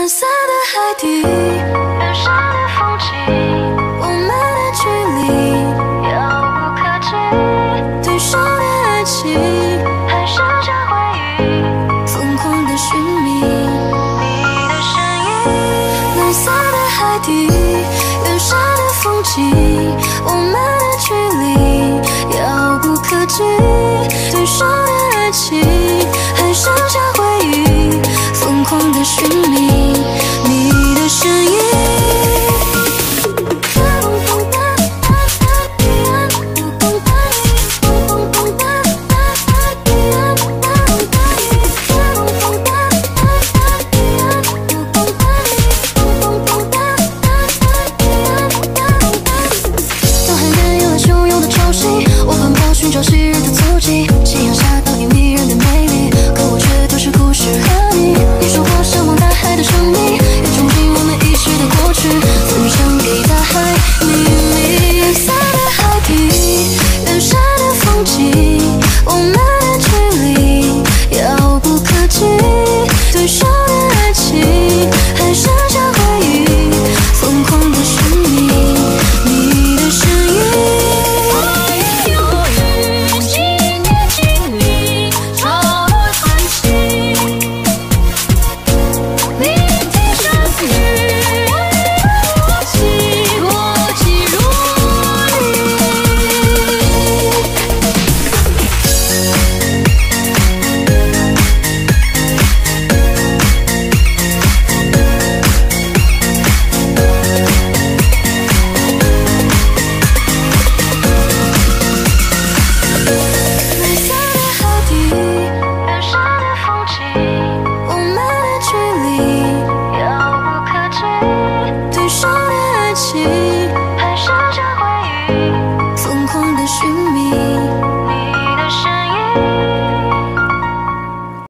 蓝色的海底，远山的风景，我们的距离遥不可及。对手的爱情，还剩下回忆，疯狂的寻觅你的身影。蓝色的海底，远山的风景，我们的距离遥不可及。对手的爱情，还剩下回忆，疯狂的寻觅。